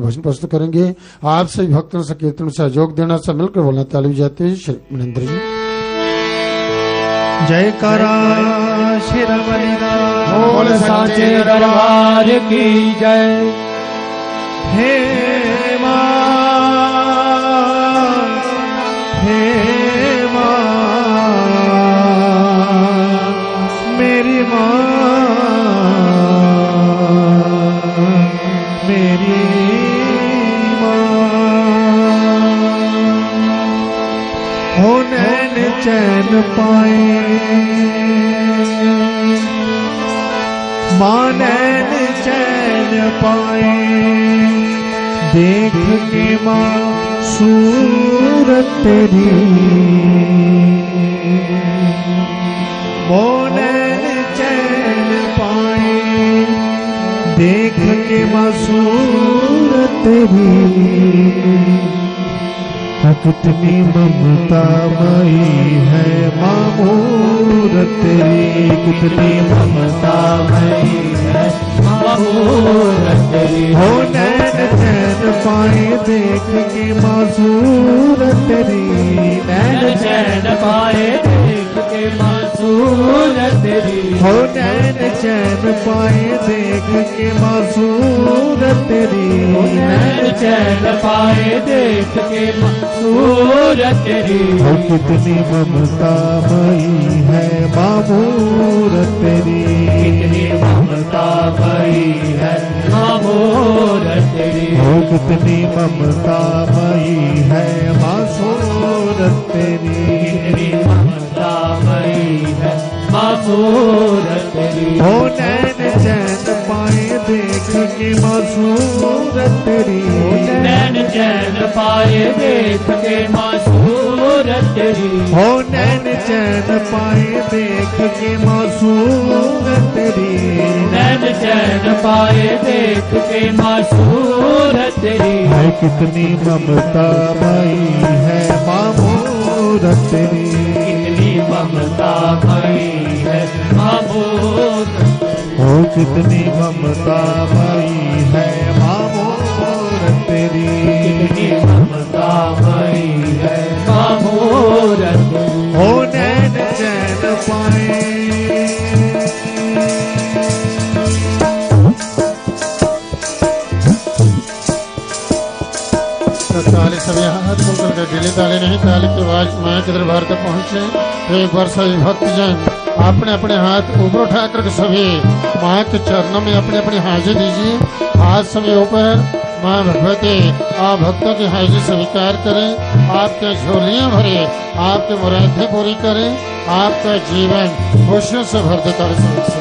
भजन प्रस्तुत करेंगे। आप सभी भक्तों से कीर्तन सहयोग देना, सब मिलकर बोलना, ताली बजाते श्री मनिंद्र जी। जय करा शिर बलिदान बोल साचे दरबार की जय। हे मां, हे मां, मेरी मां, मेरी मां, हो नैन चैन पाए, मां नैन चैन पाए, देख के मां सूरत तेरी, वो नैन चैन पाए, देख के मां सूरत तेरी, कितनी ममतामयी है मां मूरत तेरी, कितनी ममतामयी है मां मूरत तेरी, हो नैन चैन पाए, देख के मां सूरत तेरी, नैन चैन पाए, देख के मां सूरत तेरी, हो नैन चैन पाए, देख के मां सूरत तेरी, नैन चैन पाए, देख के मां सूरत तेरी, हो कितनी ममतामयी है मां मूरत तेरी, कितनी ममतामयी है मां मूरत तेरी, हो कितनी ममतामयी है मां सूरत तेरी, कितनी ममतामयी है मां सूरत तेरी, हो नैन चैन पाए, देख के मां सूरत तेरी, नैन चैन पाए, देख के मां सूरत तेरी, हो नैन चैन पाए, देख के मां सूरत तेरी, नैन चैन पाए, देख के मां सूरत तेरी, है कितनी ममतामयी है मां मूरत तेरी, कितनी ममतामयी है मां मूरत, हो कितनी ममतामयी है मां मूरत तेरी, कितनी ममतामयी है मां मूरत तेरी, हो नैन चैन पाए, ताली सभी हाथ खोलकर के दिली ताली नहीं, ताली की आवाज माँ के दरबार तक पहुँचे। तो एक बार सभी भक्तजन अपने अपने हाथ ऊपर उठा करके सभी माँ के चरणों में अपने अपने हाजिर दीजिए। हाथ सभी ऊपर, माँ भगवती आप भक्तों की हाजिर स्वीकार करें, आपके झोलियाँ भरे, आपके मुरादें पूरी करें, आपका जीवन खुशियों से भर देता है।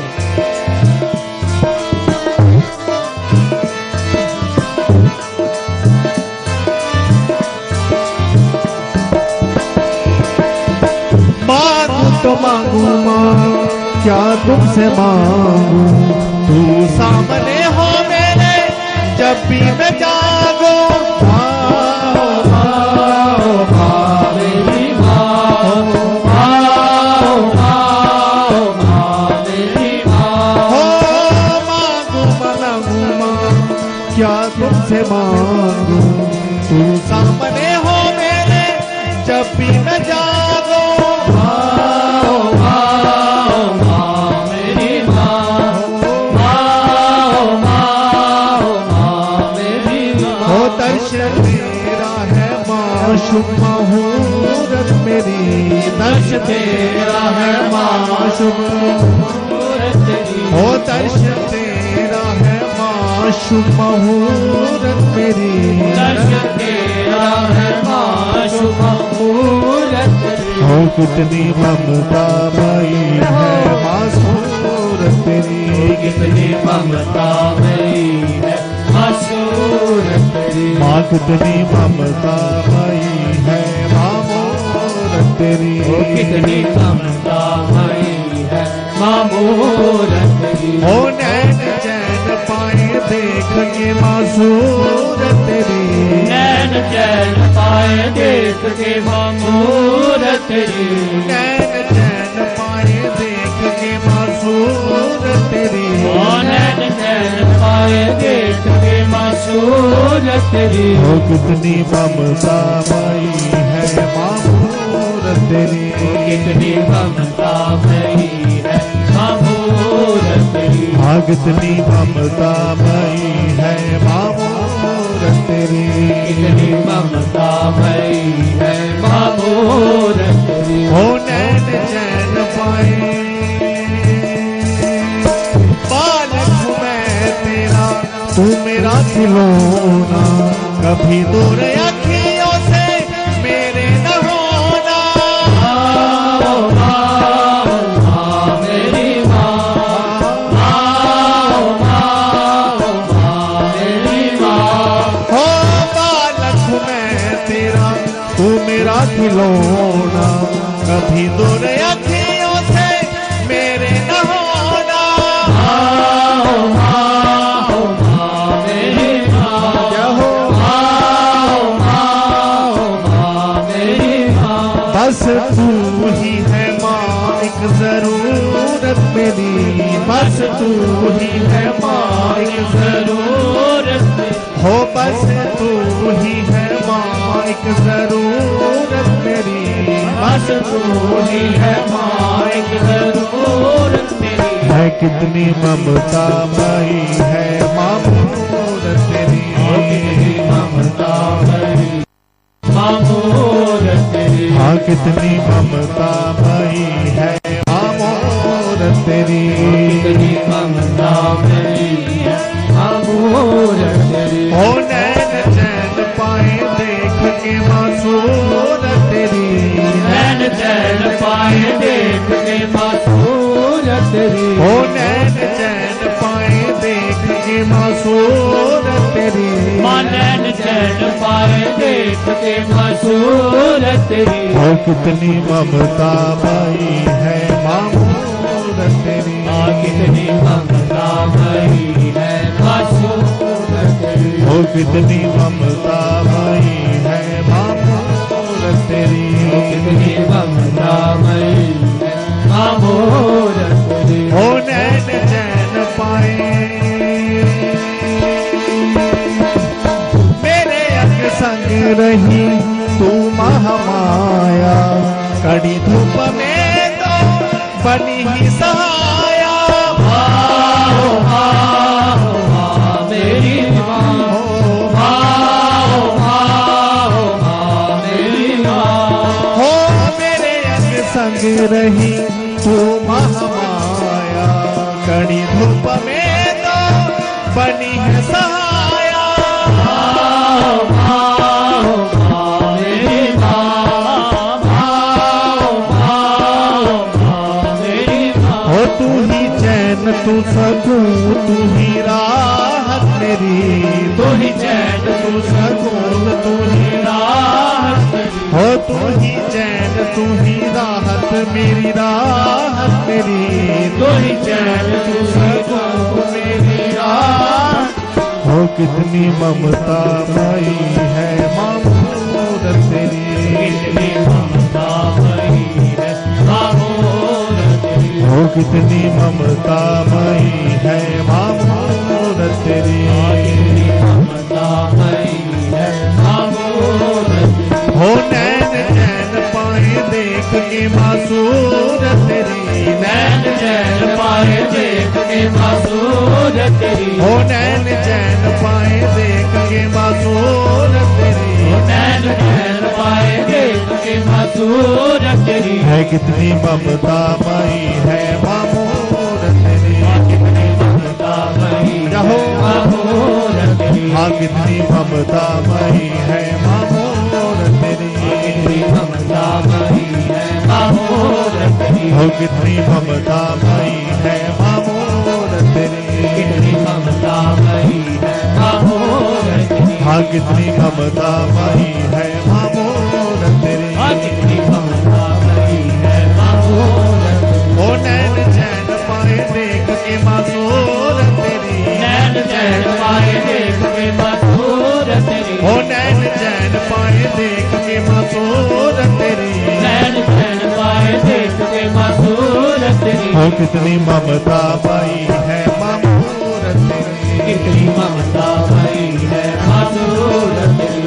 तो मांगू मां क्या तुमसे मांगू, तू सामने हो मेरे जब भी मैं जागो, आओ आओ मां मेरी मां, आओ आओ मां मेरी मां, हो मांगू मां क्या तुमसे मांगू, तू सामने हो मेरे जब भी मैं जागो, शुभ मुहूर्त मेरी, दर्श तेरा है मां शुभ मुहूर्त तेरी, हो दर्श तेरा है मां शुभ मुहूर्त मेरी, दर्श तेरा है मां शुभ मुहूर्त तेरी, हो कितनी ममतामयी है मां सूरत तेरी, कितनी ममतामयी है मां सूरत तेरी, मां कितनी ममतामयी है मां मूरत तेरी, कितनी ममतामयी है मां मूरत तेरी, हो नैन चैन पाए, देख के मां सूरत तेरी, नैन चैन पाए, देख के मां मूरत तेरी, नैन चैन पाए, देख के मां सूरत तेरी, नैन चैन पाए, देख के मां मामूरत तेरी। हो कितनी ममता मई है मामूरत तेरी। कितनी ममता मई है मामूरत तेरी। हाँ कितनी ममता मई है मामूरत तेरी। कितनी ममता मई है मामूरत तेरी। हो नैन चैन पाए बालक हूँ मैं तेरा तू मेरा खिलौना। कभी दूर अखियों से मेरे न होना। आओ माँ मेरी माँ। आओ माँ मेरी माँ। हो बालक हूँ मैं तेरा तू मेरा खिलौना। कभी दूर अखियों से मेरे न होना। आओ माँ मेरी माँ। क्या हो आओ माँ मेरी माँ। बस तू ही है माँ एक जरूरत मेरी। बस तू ही है माँ एक जरूरत मेरी। हो बस तू ही है माँ एक जरूरत मेरी। बस तू ही है माँ एक जरूरत मेरी। है कितनी ममता मई है मामूरत तेरी। कितनी ममता मई मामूरत तेरी। हाँ कितनी ममता मई है मामूरत तेरी। कितनी ममता मई है मामूरत तेरी। हो नैन चैन पाए देख के मासूरत तेरी। नैन चैन पाए देख के मासूरत तेरी। हो नैन चैन पाए देख के मासूरत तेरी। माँ नैन चैन पाए देख के मासूरत तेरी। हो कितनी ममता मई है मामूरत तेरी। माँ कितनी ममता मई है मासूरत तेरी। हो कितनी ममता मई है मामूरत तेरी। कितनी ममता मई है मामूरत तेरी। हो नैन चैन पाए मेरे अंग संग रही तू महामाया। कड़ी धूप में तो बनी ही सहाया। आओ माँ मेरी माँ। आओ माँ मेरी माँ। हो मेरे अंग संग रही तू महामाया। कड़ी धूप में तो बनी है सहाया। आओ माँ मेरी माँ। आओ माँ मेरी माँ। हो तू ही चैन तू सकून तू ही राहत मेरी। तू ही चैन तू सकून तू ही राहत मेरी। हो तू ही चैन तू ही राहत मेरी राहत मेरी। तू ही चैन तू सकून मेरी राहत। हो कितनी ममता मई है मामूरत तेरी। कितनी ममता मई है मामूरत तेरी। हो कितनी ममता मई है मामूरत तेरी। कितनी ममता मई है मामूरत तेरी। हो नैन चैन पाए देख के मासूरत तेरी। नैन चैन पाए देख के मासूरत तेरी। हो नैन चैन पाए देख के मासूरत तेरी। नैन चैन पाए देख के मासूरत तेरी। है कितनी ममता मई है मामूरत तेरी। कितनी ममता मई रहो मामूरत तेरी। हाँ कितनी ममता मई है मामूरत तेरी। कितनी ममता मई है मामूरत तेरी। हो कितनी ममता मई है मामूरत तेरी। कितनी ममता मई है मामूरत तेरी। हाँ कितनी ममता मई है मामूरत तेरी। कितनी ममता मई है मामूरत तेरी। हो नैन चैन पाए देख के मासूरत तेरी। नैन चैन पाए देख के मासूरत तेरी। हो नैन चैन पाए देख के मासूरत तेरी। नैन चैन पाए देख के मासूरत तेरी। हो कितनी ममता मई है मामूरत तेरी। कितनी ममता मई है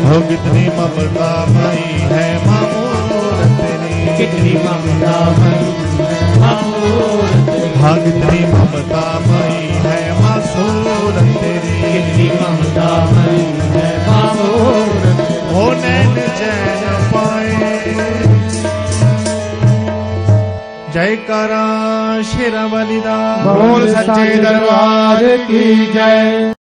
हो कितनी ममता मई है माँ मूरत तेरी, कितनी ममता मई है मूरत तेरी, हाँ कितनी ममता मई है माँ सूरत तेरी, कितनी ममता मई है मूरत तेरी। हो नैन चैन पाए, जयकारा शेरा वाली दा, बोल सच्चे दरबार की जय।